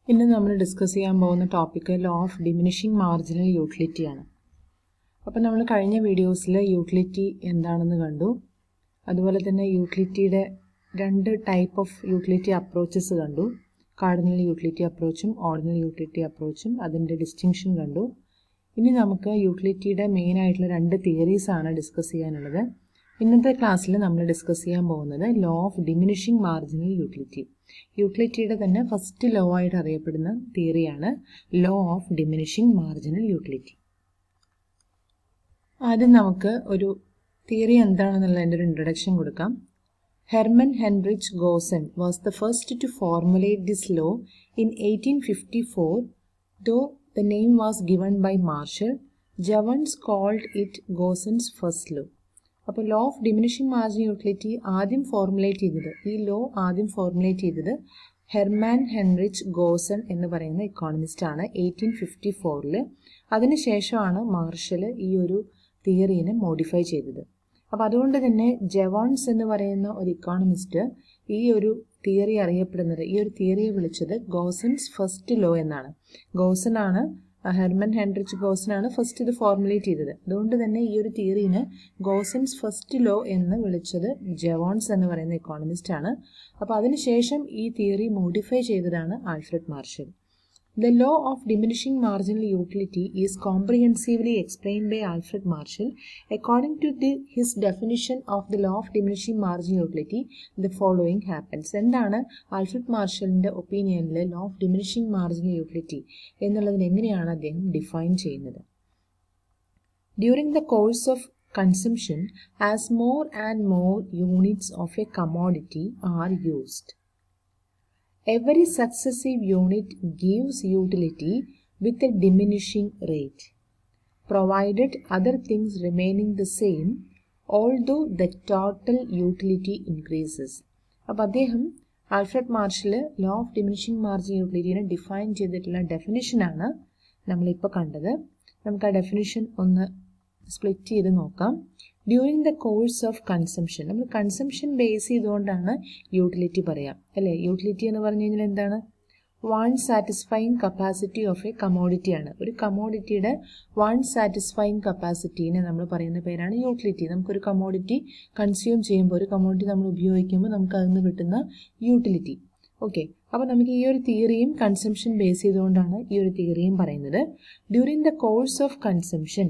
ഇന്ന് നമ്മൾ ഡിസ്കസ് ചെയ്യാൻ പോകുന്ന topic law of diminishing marginal utility ആണ്. അപ്പോൾ നമ്മൾ കഴിഞ്ഞ വീഡിയോസിൽ യൂട്ടിലിറ്റി എന്താണെന്ന് കണ്ടു. അതുപോലെ തന്നെ യൂട്ടിലിറ്റിയുടെ രണ്ട് ടൈപ്പ് ഓഫ് യൂട്ടിലിറ്റി അപ്രോച്ചസ് കണ്ടു. കാർഡിനൽ യൂട്ടിലിറ്റി അപ്രോച്ചും ഓർഡിനൽ യൂട്ടിലിറ്റി അപ്രോച്ചും അതിൻ്റെ ഡിസ്റ്റിങ്ഷൻ കണ്ടു. ഇനി നമുക്ക് യൂട്ടിലിറ്റിയുടെ മെയിൻ ആയിട്ടുള്ള രണ്ട് തിയറീസ് ആണ് ഡിസ്കസ് ചെയ്യാനുള്ളത്. ഇന്നത്തെ ക്ലാസ്സിൽ നമ്മൾ ഡിസ്കസ് ചെയ്യാൻ പോകുന്നത് law of diminishing marginal utility. യൂട്ടിലിറ്റിയുടെ തന്നെ ഫസ്റ്റ് ലോ ആയിട്ട് അറിയപ്പെടുന്ന തിയറിയാണ് law of diminishing marginal utility. ആദ്യം നമുക്ക് ഒരു തിയറി എന്താണെന്നുള്ളതിൻ്റെ ഒരു ഇൻട്രൊഡക്ഷൻ കൊടുക്കാം. Hermann Heinrich Gossen was the first to formulate this law in 1854. Though the name was given by Marshall, Jevons called it Gossen's first law. അപ്പോൾ law of diminishing marginal utility ആദ്യം formulate ചെയ്തത്, ഈ law ആദ്യം formulate ചെയ്തത് Herman Heinrich ഗോസൺ എന്ന് പറയുന്ന economist ആണ് 1854. അതിനുശേഷമാണ് മാർഷൽ ഈ ഒരു തിയറീനെ മോഡിഫൈ ചെയ്തത്. അപ്പോൾ അതുകൊണ്ട് തന്നെ ജവാൺസ് എന്ന് പറയുന്ന ഒരു ഇക്കോണമിസ്റ്റ് ഈ ഒരു തിയറി അറിയപ്പെടുന്നത്, ഈ ഒരു തിയറിയെ വിളിച്ചത് ഗോസൻസ് ഫസ്റ്റ് ലോ എന്നാണ്. ഹെർമൻ ഹെൻറിച്ച് ഗോസനാണ് ഫസ്റ്റ് ഇത് ഫോർമുലേറ്റ് ചെയ്തത്. അതുകൊണ്ട് തന്നെ ഈ ഒരു തിയറിനെ ഗോസൻസ് ഫസ്റ്റ് ലോ എന്ന് വിളിച്ചത് ജവാൺസ് എന്ന് പറയുന്ന ഇക്കോണമിസ്റ്റ് ആണ്. അപ്പോൾ അതിനുശേഷം ഈ തിയറി മോഡിഫൈ ചെയ്തതാണ് Alfred Marshall. The law of diminishing marginal utility is comprehensively explained by Alfred Marshall. According to his definition of the law of diminishing marginal utility, the following happens. എന്താണ് Alfred മാർഷലിൻ്റെ ഒപ്പീനിയനിൽ law of diminishing marginal utility എന്നുള്ളതിന് എങ്ങനെയാണ് അദ്ദേഹം define ചെയ്യുന്നത്? During the course of consumption, as more and more units of a commodity are used, every successive unit gives utility with a diminishing rate, provided other things remaining the same, although the total utility increases. അപ്പോൾ അദ്ദേഹം Alfred Marshall law of diminishing marginal യൂട്ടിലിറ്റിനെ define ചെയ്തിട്ടുള്ള ഡെഫിനിഷനാണ് നമ്മളിപ്പോൾ കണ്ടത്. നമുക്ക് ആ definition ഒന്ന് സ്പ്ലിറ്റ് ചെയ്ത് നോക്കാം. During the course of consumption, നമ്മൾ കൺസംഷൻ ബേസ് ചെയ്തുകൊണ്ടാണ് യൂട്ടിലിറ്റി പറയാം അല്ലേ. യൂട്ടിലിറ്റി എന്ന് പറഞ്ഞു കഴിഞ്ഞാൽ എന്താണ്? Want satisfying capacity of a കമോഡിറ്റിയാണ്. ഒരു കമോഡിറ്റിയുടെ വൺ സാറ്റിസ്ഫൈങ് കപ്പാസിറ്റീനെ നമ്മൾ പറയുന്ന പേരാണ് യൂട്ടിലിറ്റി. നമുക്കൊരു കമോഡിറ്റി കൺസ്യൂം ചെയ്യുമ്പോൾ, ഒരു കമോഡിറ്റി നമ്മൾ ഉപയോഗിക്കുമ്പോൾ നമുക്ക് അതിൽ നിന്ന് കിട്ടുന്ന യൂട്ടിലിറ്റി. ഓക്കെ, അപ്പോൾ നമുക്ക് ഈ ഒരു തിയറിയും കൺസംഷൻ ബേസ് ചെയ്തുകൊണ്ടാണ് ഈ ഒരു തിയറിയും പറയുന്നത്. During the course of consumption,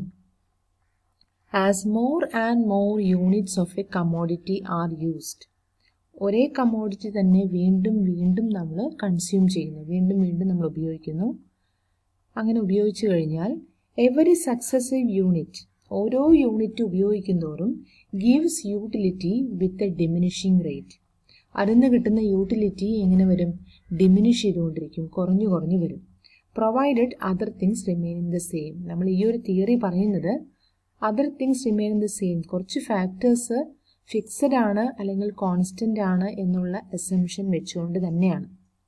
as more and more units of a commodity are used, ഒരേ കമോഡിറ്റി തന്നെ വീണ്ടും വീണ്ടും നമ്മൾ കൺസ്യൂം ചെയ്യുന്നു, വീണ്ടും വീണ്ടും നമ്മൾ ഉപയോഗിക്കുന്നു. അങ്ങനെ ഉപയോഗിച്ചു കഴിഞ്ഞാൽ എവറി സക്സസീവ് യൂണിറ്റ്, ഓരോ യൂണിറ്റ് ഉപയോഗിക്കുന്തോറും gives utility with a diminishing rate. അതിന് കിട്ടുന്ന യൂട്ടിലിറ്റി എങ്ങനെ വരും? ഡിമിനിഷ് ചെയ്തുകൊണ്ടിരിക്കും, കുറഞ്ഞു കുറഞ്ഞു വരും. Provided other things remain in the same. നമ്മൾ ഈ ഒരു തിയറി പറയുന്നത് other things remain in the same, കുറച്ച് ഫാക്ടേഴ്സ് ഫിക്സഡ് ആണ് അല്ലെങ്കിൽ കോൺസ്റ്റന്റ് ആണ് എന്നുള്ള അസംഷൻ വെച്ചുകൊണ്ട് തന്നെയാണ്.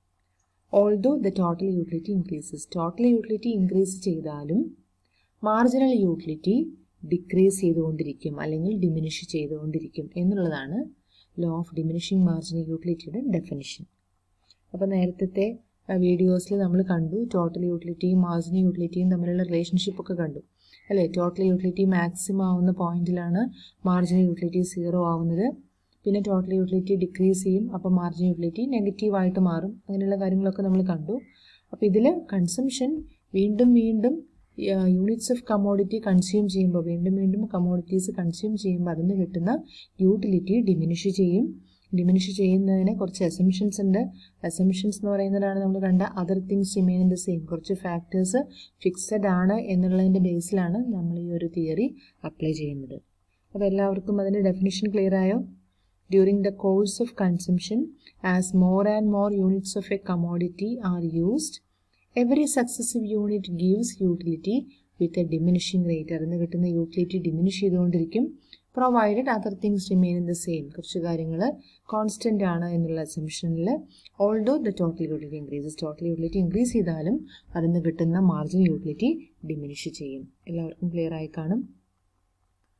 Although the total utility increases, total utility increase ചെയ്താലും മാർജിനൽ യൂട്ടിലിറ്റി ഡിക്രീസ് ചെയ്തുകൊണ്ടിരിക്കും അല്ലെങ്കിൽ ഡിമിനിഷ് ചെയ്തുകൊണ്ടിരിക്കും എന്നുള്ളതാണ് ലോ ഓഫ് ഡിമിനിഷിംഗ് മാർജിനൽ യൂട്ടിലിറ്റിയുടെ ഡെഫിനിഷൻ. അപ്പോൾ നേരത്തെ വീഡിയോസിൽ നമ്മൾ കണ്ടു, ടോട്ടൽ യൂട്ടിലിറ്റിയും മാർജിനൽ യൂട്ടിലിറ്റിയും തമ്മിലുള്ള റിലേഷൻഷിപ്പ് ഒക്കെ കണ്ടു അല്ലേ. ടോട്ടൽ യൂട്ടിലിറ്റി മാക്സിമം ആവുന്ന പോയിന്റിലാണ് മാർജിനൽ യൂട്ടിലിറ്റി 0 ആവുന്നത്. പിന്നെ ടോട്ടൽ യൂട്ടിലിറ്റി ഡിക്രീസ് ചെയ്യും, അപ്പോൾ മാർജിനൽ യൂട്ടിലിറ്റി നെഗറ്റീവായിട്ട് മാറും. അങ്ങനെയുള്ള കാര്യങ്ങളൊക്കെ നമ്മൾ കണ്ടു. അപ്പോൾ ഇതിൽ കൺസംഷൻ വീണ്ടും വീണ്ടും യൂണിറ്റ്സ് ഓഫ് കമോഡിറ്റി കൺസ്യൂം ചെയ്യുമ്പോൾ, വീണ്ടും വീണ്ടും കമോഡിറ്റീസ് കൺസ്യൂം ചെയ്യുമ്പോൾ അതിന് കിട്ടുന്ന യൂട്ടിലിറ്റി ഡിമിനിഷ് ചെയ്യും. ഡിമിനിഷ് ചെയ്യുന്നതിന് കുറച്ച് അസംഷൻസ് ഉണ്ട്. അസംഷൻസ് എന്ന് പറയുന്നതാണ് നമ്മൾ കണ്ട other things remain in the same, കുറച്ച് ഫാക്ടേഴ്സ് ഫിക്സഡ് ആണ് എന്നുള്ളതിൻ്റെ ബേസിലാണ് നമ്മൾ ഈ ഒരു തിയറി അപ്ലൈ ചെയ്യുന്നത്. അപ്പോൾ എല്ലാവർക്കും അതിൻ്റെ ഡെഫിനിഷൻ ക്ലിയർ ആയോ? During the course of consumption, as more and more units of a commodity are used, every successive unit gives utility with a diminishing rate. അതിന് കിട്ടുന്ന യൂട്ടിലിറ്റി ഡിമിനിഷ് ചെയ്തുകൊണ്ടിരിക്കും. Provided other things remain in the same, കുറച്ച് കാര്യങ്ങൾ constant ആണ് എന്നുള്ള അസംഷനിൽ. Although the total utility increases, total utility increase ചെയ്താലും അതിന് കിട്ടുന്ന മാർജിനൽ യൂട്ടിലിറ്റി ഡിമിനിഷ് ചെയ്യും. എല്ലാവർക്കും ക്ലിയർ ആയി കാണും.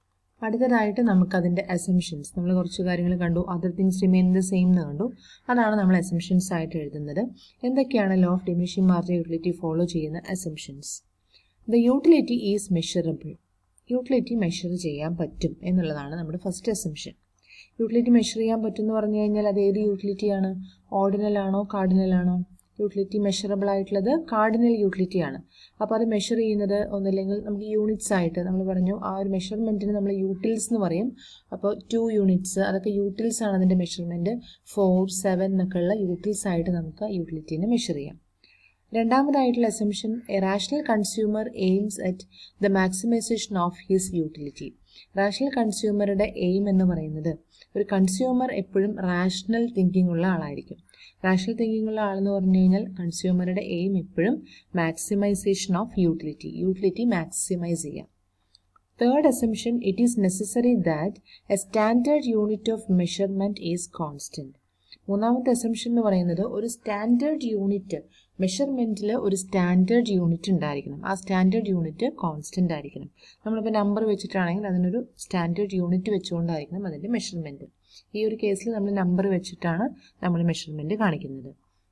അടുത്തതായിട്ട് നമുക്കതിൻ്റെ അസംഷൻസ്, നമ്മൾ കുറച്ച് കാര്യങ്ങൾ കണ്ടു, other things remain the same എന്ന് കണ്ടു. അതാണ് നമ്മൾ അസംഷൻസ് ആയിട്ട് എഴുതുന്നത്. എന്തൊക്കെയാണ് law of diminishing marginal utility follow ചെയ്യുന്ന assumptions? The utility is measurable. Utility measure ചെയ്യാൻ പറ്റും എന്നുള്ളതാണ് നമ്മുടെ ഫസ്റ്റ് അസംഷൻ. യൂട്ടിലിറ്റി മെഷർ ചെയ്യാൻ പറ്റും എന്ന് പറഞ്ഞു കഴിഞ്ഞാൽ അത് ഏത് യൂട്ടിലിറ്റിയാണ്? ഓർഡിനൽ ആണോ കാർഡിനൽ ആണോ? യൂട്ടിലിറ്റി മെഷറബിൾ ആയിട്ടുള്ളത് കാർഡിനൽ യൂട്ടിലിറ്റി ആണ്. അപ്പോൾ അത് മെഷർ ചെയ്യുന്നത് ഒന്നില്ലെങ്കിൽ നമുക്ക് യൂണിറ്റ്സ് ആയിട്ട്, നമ്മൾ പറഞ്ഞു ആ ഒരു മെഷർമെൻറ്റിന് നമ്മൾ യൂട്ടിൽസ് എന്ന് പറയും. അപ്പോൾ 2 യൂണിറ്റ്സ് അതൊക്കെ യൂട്ടിൽസ് ആണ് അതിൻ്റെ മെഷർമെൻറ്റ്. 4, 7 എന്നൊക്കെ ഉള്ള യൂട്ടിൽസ് ആയിട്ട് നമുക്ക് യൂട്ടിലിറ്റീനെ മെഷർ ചെയ്യാം. രണ്ടാമതായിട്ടുള്ള assumption, a rational consumer aims at the maximisation of his utility. Rational കൺസ്യൂമറുടെ എയിം എന്ന് പറയുന്നത്, ഒരു കൺസ്യൂമർ എപ്പോഴും റാഷണൽ തിങ്കിങ് ഉള്ള ആളായിരിക്കും. റാഷണൽ തിങ്കിങ് ഉള്ള ആളെന്ന് പറഞ്ഞു കഴിഞ്ഞാൽ കൺസ്യൂമറുടെ എയിം എപ്പോഴും മാക്സിമൈസേഷൻ ഓഫ് യൂട്ടിലിറ്റി മാക്സിമൈസ് ചെയ്യാം. Third assumption, it is necessary that a standard unit of measurement is constant. മൂന്നാമത്തെ അസംഷൻ എന്ന് പറയുന്നത് ഒരു സ്റ്റാൻഡേർഡ് യൂണിറ്റ്, മെഷർമെൻറ്റിൽ ഒരു സ്റ്റാൻഡേർഡ് യൂണിറ്റ് ഉണ്ടായിരിക്കണം. ആ സ്റ്റാൻഡേർഡ് യൂണിറ്റ് കോൺസ്റ്റൻ്റ് ആയിരിക്കണം. നമ്മളിപ്പോൾ നമ്പർ വെച്ചിട്ടാണെങ്കിൽ അതിനൊരു സ്റ്റാൻഡേർഡ് യൂണിറ്റ് വെച്ചുകൊണ്ടായിരിക്കണം അതിൻ്റെ മെഷർമെൻറ്റ്. ഈ ഒരു കേസിൽ നമ്മൾ നമ്പർ വെച്ചിട്ടാണ് നമ്മൾ മെഷർമെൻറ്റ് കാണിക്കുന്നത്.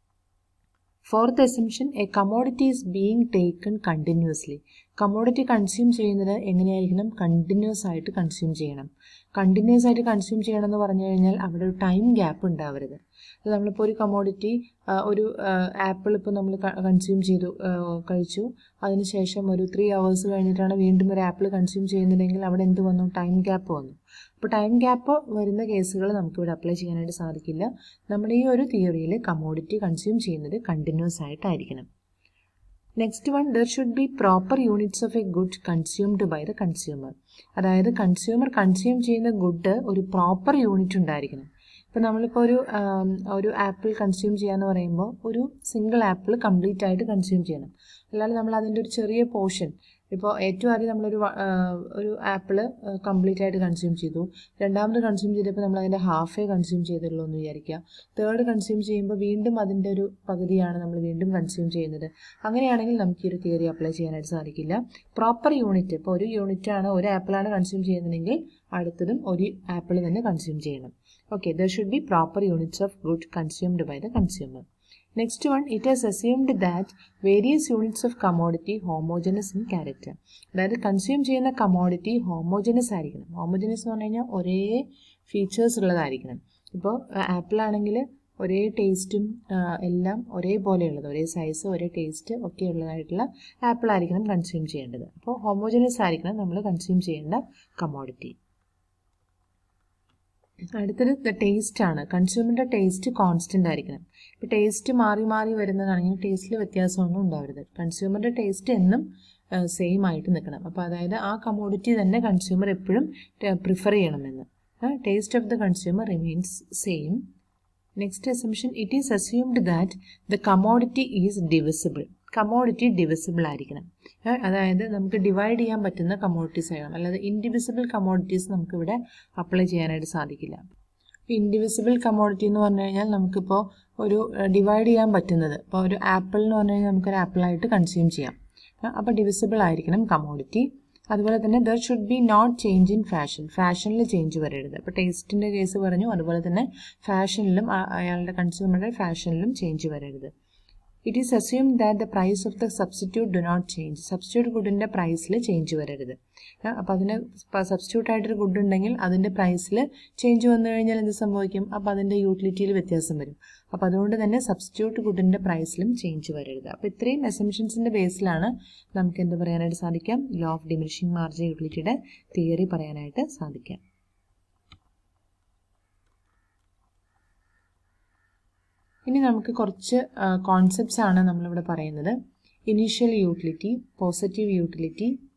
Fourth assumption, a commodity is being taken continuously. Commodity consume ചെയ്യുന്നത് എങ്ങനെയായിരിക്കണം? കണ്ടിന്യൂസ് ആയിട്ട് കൺസ്യൂം ചെയ്യണം. കണ്ടിന്യൂസ് ആയിട്ട് കൺസ്യൂം ചെയ്യണം എന്ന് പറഞ്ഞു കഴിഞ്ഞാൽ അവിടെ ഒരു ടൈം ഗ്യാപ്പ് ഉണ്ടാവരുത്. നമ്മളിപ്പോൾ ഒരു കമോഡിറ്റി, ഒരു ആപ്പിൾ ഇപ്പോൾ നമ്മൾ കൺസ്യൂം കഴിച്ചു, അതിനുശേഷം ഒരു 3 hours കഴിഞ്ഞിട്ടാണ് വീണ്ടും ഒരു ആപ്പിൾ കൺസ്യൂം ചെയ്യുന്നുണ്ടെങ്കിൽ അവിടെ എന്ത് വന്നു? ടൈം ഗ്യാപ്പ് വന്നു. അപ്പോൾ ടൈം ഗ്യാപ്പ് വരുന്ന കേസുകൾ നമുക്കിവിടെ അപ്ലൈ ചെയ്യാനായിട്ട് സാധിക്കില്ല. നമ്മുടെ ഈ ഒരു തിയറിയിൽ കമോഡിറ്റി കൺസ്യൂം ചെയ്യുന്നത് കണ്ടിന്യൂസ് ആയിട്ടായിരിക്കണം. Next one, there should be proper units of a good consumed by the consumer. അതായത് കൺസ്യൂമർ കൺസ്യൂം ചെയ്യുന്ന ഗുഡ് ഒരു പ്രോപ്പർ യൂണിറ്റ് ഉണ്ടായിരിക്കണം. ഇപ്പോൾ നമ്മളിപ്പോൾ ഒരു ആപ്പിൾ കൺസ്യൂം ചെയ്യാന്ന് പറയുമ്പോൾ ഒരു സിംഗിൾ ആപ്പിൾ കംപ്ലീറ്റ് ആയിട്ട് കൺസ്യൂം ചെയ്യണം. അല്ലാതെ നമ്മൾ അതിൻ്റെ ഒരു ചെറിയ പോർഷൻ, ഇപ്പോൾ ഏറ്റവും ആദ്യം നമ്മളൊരു ആപ്പിൾ കംപ്ലീറ്റ് ആയിട്ട് കൺസ്യൂം ചെയ്തു, രണ്ടാമത് കൺസ്യൂം ചെയ്തപ്പോൾ നമ്മൾ അതിൻ്റെ ഹാഫേ കൺസ്യൂം ചെയ്തുള്ളൂ എന്ന് വിചാരിക്കുക. തേർഡ് കൺസ്യൂം ചെയ്യുമ്പോൾ വീണ്ടും അതിൻ്റെ ഒരു പകുതിയാണ് നമ്മൾ വീണ്ടും കൺസ്യൂം ചെയ്യുന്നത്. അങ്ങനെയാണെങ്കിൽ നമുക്ക് ഈ ഒരു തിയറി അപ്ലൈ ചെയ്യാനായിട്ട് സാധിക്കില്ല. പ്രോപ്പർ യൂണിറ്റ്, ഇപ്പോൾ ഒരു യൂണിറ്റാണ്, ഒരു ആപ്പിളാണ് കൺസ്യൂം ചെയ്യുന്നതെങ്കിൽ അടുത്തതും ഒരു ആപ്പിൾ തന്നെ കൺസ്യൂം ചെയ്യണം. Okay, there should be proper units of good consumed by the consumer. Next one, it is assumed that various units of commodity homogeneous in character. അതായത് കൺസ്യൂം ചെയ്യുന്ന കമോഡിറ്റി ഹോമോജനസ് ആയിരിക്കണം. Homogeneous എന്ന് പറഞ്ഞു കഴിഞ്ഞാൽ ഒരേ features ഉള്ളതായിരിക്കണം. ഇപ്പോൾ ആപ്പിൾ ആണെങ്കിൽ ഒരേ ടേസ്റ്റും എല്ലാം ഒരേപോലെയുള്ളത്, ഒരേ സൈസ്, ഒരേ ടേസ്റ്റ് ഒക്കെ ഉള്ളതായിട്ടുള്ള ആപ്പിൾ ആയിരിക്കണം കൺസ്യൂം ചെയ്യേണ്ടത്. അപ്പോൾ ഹോമോജനസ് ആയിരിക്കണം നമ്മൾ കൺസ്യൂം ചെയ്യേണ്ട കമോഡിറ്റി. അടുത്തത് ടേസ്റ്റ് ആണ്. കൺസ്യൂമറിൻ്റെ ടേസ്റ്റ് കോൺസ്റ്റൻ്റ് ആയിരിക്കണം. ഇപ്പോൾ ടേസ്റ്റ് മാറി മാറി വരുന്നതാണെങ്കിൽ ടേസ്റ്റിൽ വ്യത്യാസമൊന്നും ഉണ്ടാവരുത്. കൺസ്യൂമറിൻ്റെ ടേസ്റ്റ് എന്നും സെയിം ആയിട്ട് നിൽക്കണം. അപ്പോൾ അതായത് ആ കമോഡിറ്റി തന്നെ കൺസ്യൂമർ എപ്പോഴും പ്രിഫർ ചെയ്യണമെന്ന്. Taste of the consumer remains same. Next assumption, it is assumed that the commodity is divisible. Commodity divisible ആയിരിക്കണം. അതായത് നമുക്ക് ഡിവൈഡ് ചെയ്യാൻ പറ്റുന്ന കമോഡിറ്റീസ് ആയിരിക്കണം. അല്ലാതെ ഇൻഡിവിസിബിൾ കമോഡിറ്റീസ് നമുക്കിവിടെ അപ്ലൈ ചെയ്യാനായിട്ട് സാധിക്കില്ല. ഇൻഡിവിസിബിൾ കമോഡിറ്റി എന്ന് പറഞ്ഞു കഴിഞ്ഞാൽ നമുക്കിപ്പോൾ ഒരു ഡിവൈഡ് ചെയ്യാൻ പറ്റുന്നത്, ഇപ്പോൾ ഒരു ആപ്പിൾ എന്ന് പറഞ്ഞു കഴിഞ്ഞാൽ നമുക്കൊരു ആപ്പിളായിട്ട് കൺസ്യൂം ചെയ്യാം. അപ്പോൾ ഡിവിസിബിൾ ആയിരിക്കണം കമോഡിറ്റി. അതുപോലെ തന്നെ there should be not change in fashion. ഫാഷനിൽ ചേഞ്ച് വരരുത്. ഇപ്പോൾ ടേസ്റ്റിൻ്റെ കേസ് പറഞ്ഞു, അതുപോലെ തന്നെ ഫാഷനിലും അയാളുടെ കൺസ്യൂമറുടെ ഫാഷനിലും ചേഞ്ച് വരരുത്. It is assumed that the price of the substitute do not change. Substitute ഗുഡിൻ്റെ പ്രൈസിൽ ചേഞ്ച് വരരുത്. അപ്പോൾ അതിന് സബ്സ്റ്റിറ്റ്യൂട്ട് ആയിട്ടൊരു ഗുഡ് ഉണ്ടെങ്കിൽ അതിൻ്റെ പ്രൈസിൽ ചേഞ്ച് വന്നു കഴിഞ്ഞാൽ എന്ത് സംഭവിക്കും? അപ്പോൾ അതിൻ്റെ യൂട്ടിലിറ്റിയിൽ വ്യത്യാസം വരും. അപ്പോൾ അതുകൊണ്ട് തന്നെ സബ്സ്റ്റിറ്റ്യൂട്ട് ഗുഡിൻ്റെ പ്രൈസിലും ചേഞ്ച് വരരുത്. അപ്പോൾ ഇത്രയും അസംഷൻസിൻ്റെ ബേസിലാണ് നമുക്ക് എന്ത് പറയാനായിട്ട് സാധിക്കാം? ലോ ഓഫ് ഡിമിനിഷിംഗ് മാർജിനൽ യൂട്ടിലിറ്റിയുടെ തിയറി പറയാനായിട്ട് സാധിക്കാം. ഇനി നമുക്ക് കുറച്ച് കോൺസെപ്റ്റ്സ് ആണ് നമ്മളിവിടെ പറയുന്നത്. Initial utility, positive utility,